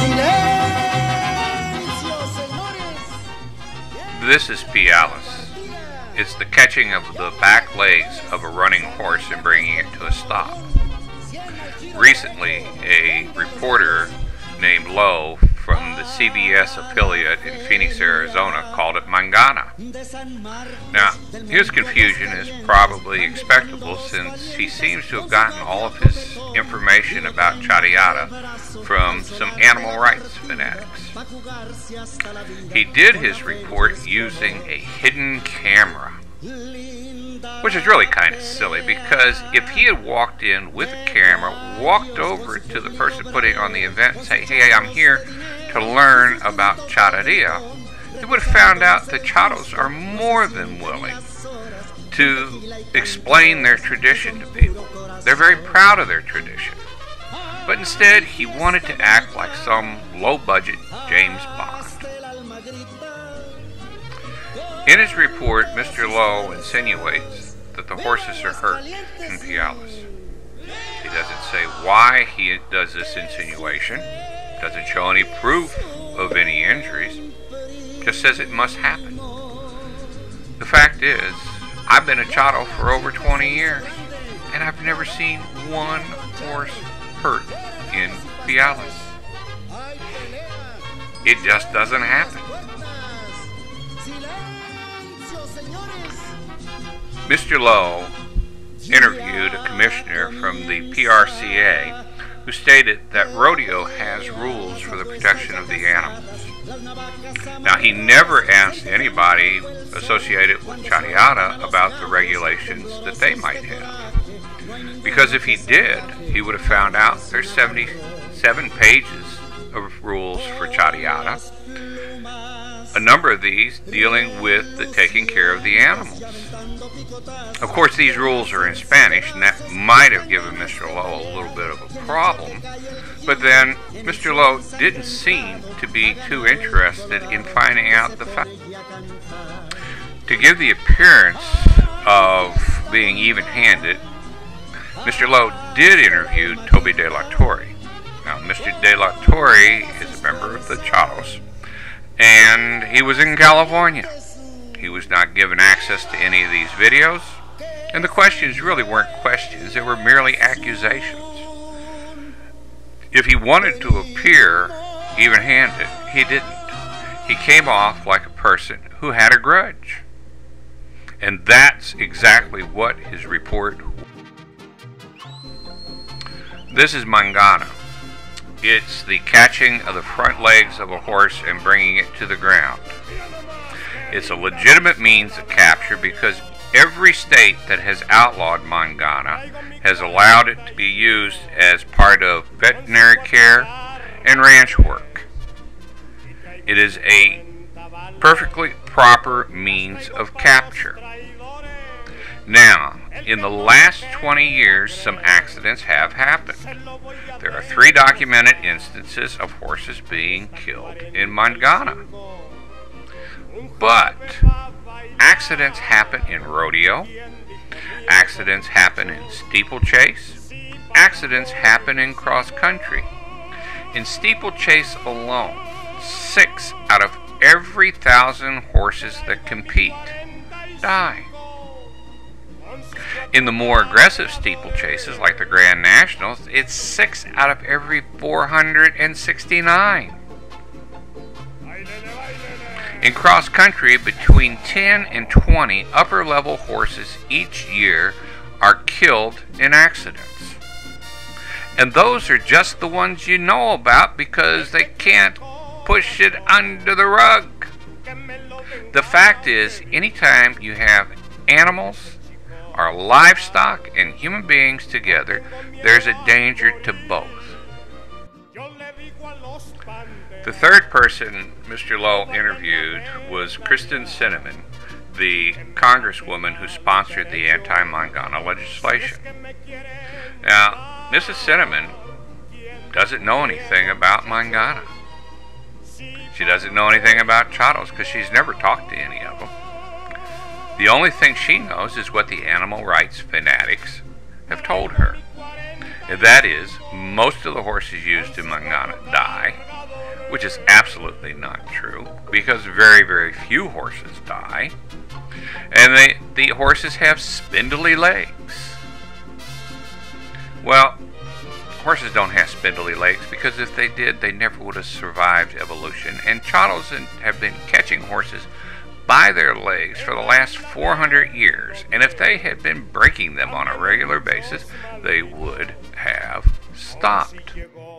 This is Piales. It's the catching of the back legs of a running horse and bringing it to a stop. Recently, a reporter named Loew from the CBS affiliate in Phoenix, Arizona, called it Mangana. Now, his confusion is probably expectable since he seems to have gotten all of his information about Charreada from some animal rights fanatics. He did his report using a hidden camera, which is really kind of silly because if he had walked in with a camera, walked over to the person putting on the event and say, "Hey, I'm here to learn about Charreada," he would have found out that Charos are more than willing to explain their tradition to people. They're very proud of their tradition. But instead, he wanted to act like some low-budget James Bond. In his report, Mr. Loew insinuates that the horses are hurt in Piales. He doesn't say why he does this insinuation, doesn't show any proof of any injuries, just says it must happen. The fact is, I've been a Charo for over 20 years, and I've never seen one horse hurt in Piales. It just doesn't happen. Mr. Loew interviewed a commissioner from the PRCA who stated that rodeo has rules for the protection of the animals. Now, he never asked anybody associated with Charreada about the regulations that they might have. Because if he did, he would have found out there's 77 pages of rules for Charreada, a number of these dealing with the taking care of the animals. Of course, these rules are in Spanish, and that might have given Mr. Loew a little bit of a problem, but then Mr. Loew didn't seem to be too interested in finding out the facts. To give the appearance of being even-handed, Mr. Loew did interview Toby de la Torre. Now, Mr. de la Torre is a member of the Charos, and he was in California. He was not given access to any of these videos, and the questions really weren't questions, they were merely accusations. If he wanted to appear even-handed, he didn't. He came off like a person who had a grudge. And that's exactly what his report was. This is Mangana. It's the catching of the front legs of a horse and bringing it to the ground. It's a legitimate means of capture because every state that has outlawed Mangana has allowed it to be used as part of veterinary care and ranch work. It is a perfectly proper means of capture. Now, in the last 20 years, some accidents have happened. There are 3 documented instances of horses being killed in Mangana. But accidents happen in rodeo, accidents happen in steeplechase, accidents happen in cross country. In steeplechase alone, 6 out of every 1,000 horses that compete die. In the more aggressive steeplechases, like the Grand Nationals, it's 6 out of every 469. In cross country, between 10 and 20 upper-level horses each year are killed in accidents. And those are just the ones you know about because they can't push it under the rug. The fact is, anytime you have animals or livestock and human beings together, there's a danger to both. The third person Mr. Loew interviewed was Kristen Sinema, the congresswoman who sponsored the anti-Mangana legislation. Now, Mrs. Sinema doesn't know anything about Mangana. She doesn't know anything about Charos because she's never talked to any of them. The only thing she knows is what the animal rights fanatics have told her. And that is, most of the horses used in Mangana die, which is absolutely not true, because very, very few horses die, and the horses have spindly legs. Well, horses don't have spindly legs because if they did, they never would have survived evolution, and chattels have been catching horses by their legs for the last 400 years, and if they had been breaking them on a regular basis, they would have stopped.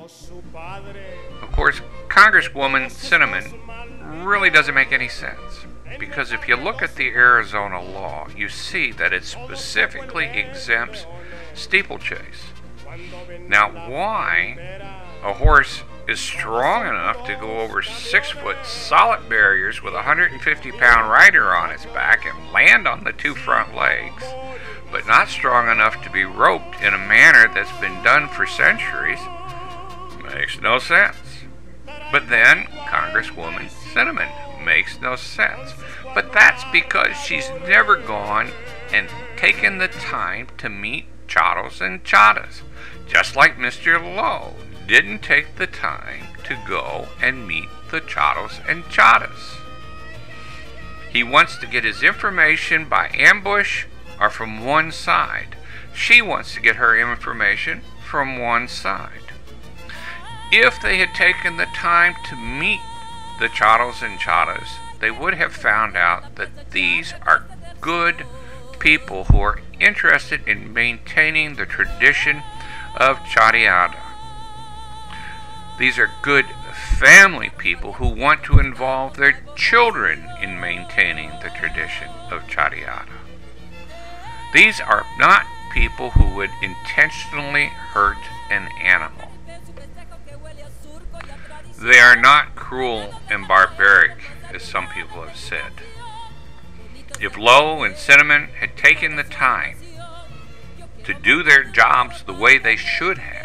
Of course, Congresswoman Cinnamon really doesn't make any sense, because if you look at the Arizona law, you see that it specifically exempts steeplechase. Now, why a horse is strong enough to go over 6-foot solid barriers with a 150-pound rider on its back and land on the two front legs, but not strong enough to be roped in a manner that's been done for centuries, makes no sense. But then Congresswoman Cinnamon makes no sense. But that's because she's never gone and taken the time to meet chattels and chattas, just like Mr. Loew didn't take the time to go and meet the chattels and chattas. He wants to get his information by ambush or from one side. She wants to get her information from one side. If they had taken the time to meet the chattels and chattas, they would have found out that these are good people who are interested in maintaining the tradition of Charreada. These are good family people who want to involve their children in maintaining the tradition of Charreada. These are not people who would intentionally hurt an animal. They are not cruel and barbaric, as some people have said. If Loew and Cinnamon had taken the time to do their jobs the way they should have,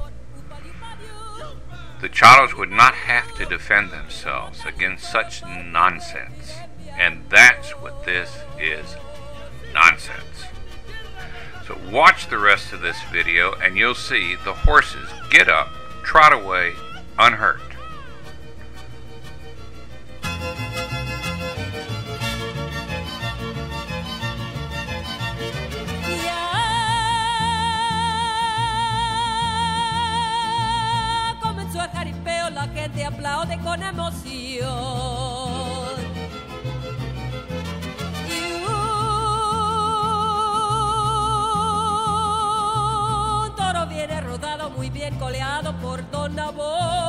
the chattels would not have to defend themselves against such nonsense. And that's what this is, nonsense. So watch the rest of this video and you'll see the horses get up, trot away, unhurt. La gente aplaude con emoción y un toro viene rodado muy bien coleado por Don Nabor.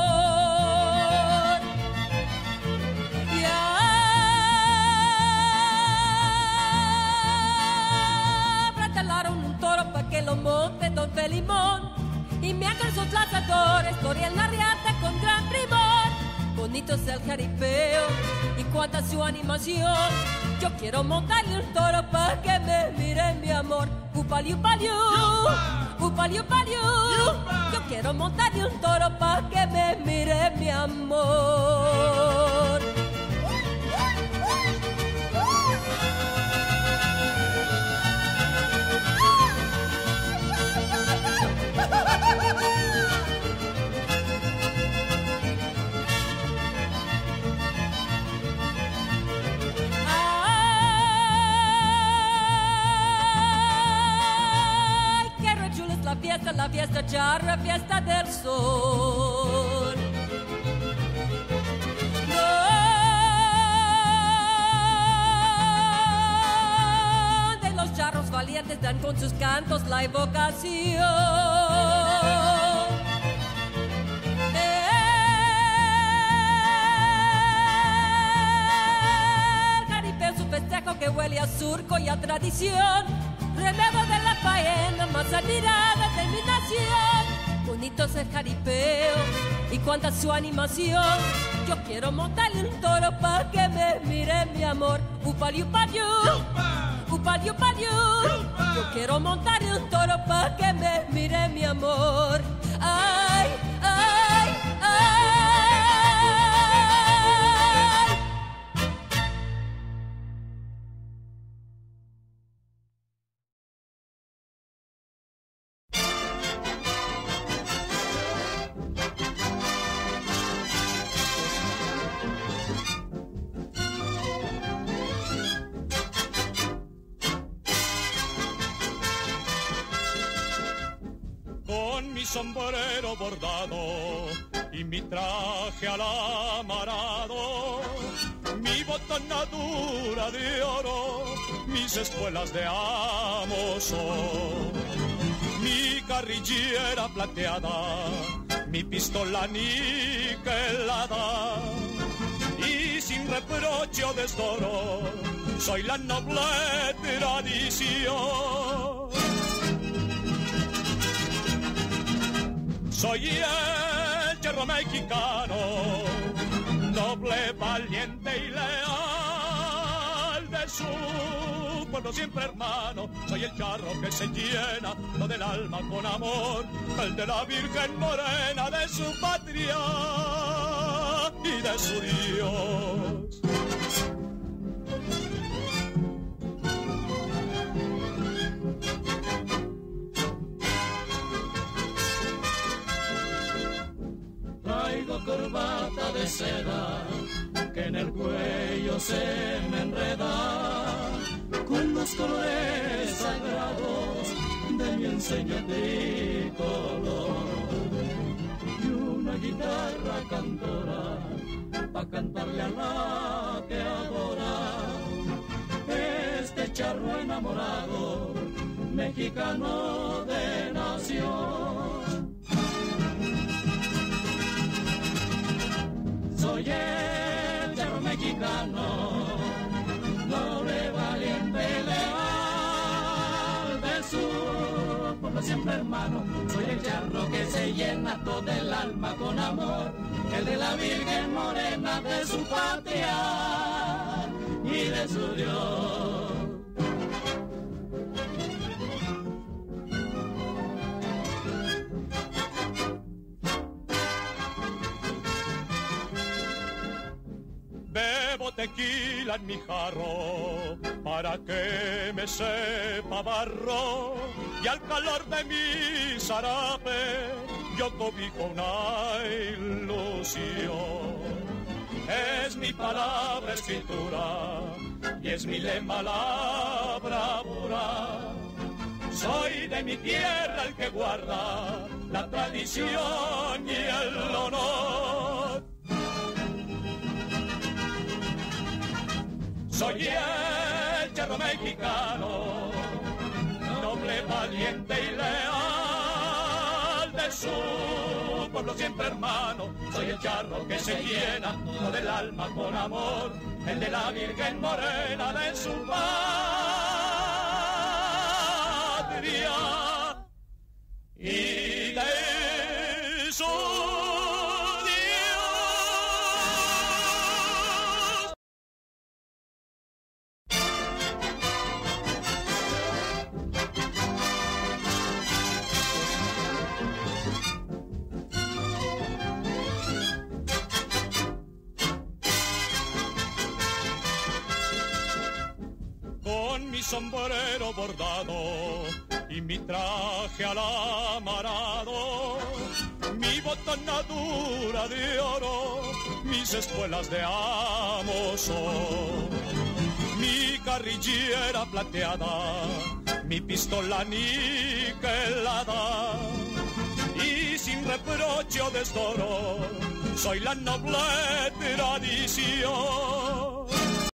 Ya prepararon un toro para que lo monte Don Felimón. Y mientras sus lanzadores corrían la riata con gran primor, bonito es el jaripeo y cuánta su animación. Yo quiero montarle un toro para que me mire mi amor. Upaliu, paliu, upaliu, paliu. Yo quiero montarle un toro para que me mire mi amor. La fiesta charra, fiesta del sol. Donde los charros valientes dan con sus cantos la evocación. El jaripeo, su festejo que huele a surco y a tradición. Relevo de la faena, más admirada de mi nación. Bonito es el jaripeo y cuánta su animación. Yo quiero montarle un toro para que me mire mi amor. Upaliu, paliu, upaliu, paliu. Yo quiero montarle un toro para que me mire mi amor. Ay, ay, ay. sombrero bordado y mi traje alamarado, mi botonadura de oro, mis espuelas de amoso, mi carrillera plateada, mi pistola niquelada, y sin reproche o desdoro, soy la noble tradición. Soy el charro mexicano, noble, valiente y leal de su pueblo siempre hermano. Soy el charro que se llena todo del alma con amor, el de la Virgen Morena, de su patria y de su Dios. Traigo corbata de seda que en el cuello se me enreda con los colores sagrados de mi enseño tricolor, y una guitarra cantora pa' cantarle a la que adora, este charro enamorado mexicano de nación. Soy el charro mexicano, noble, valiente y leal de su pueblo siempre hermano. Soy el charro que se llena todo el alma con amor, el de la Virgen Morena, de su patria y de su Dios. Bebo tequila en mi jarro para que me sepa barro, y al calor de mi zarape yo cobijo una ilusión. Es mi palabra escritura y es mi lema la bravura. Soy de mi tierra el que guarda la tradición y el honor. Soy el charro mexicano, noble, valiente y leal de su pueblo siempre hermano. Soy el charro que se llena todo el alma con amor, el de la Virgen Morena, de su patria y de su sombrero bordado y mi traje alamarado, mi botonadura de oro, mis espuelas de amoso, mi carrillera plateada, mi pistola niquelada, y sin reproche o desdoro, soy la noble tradición.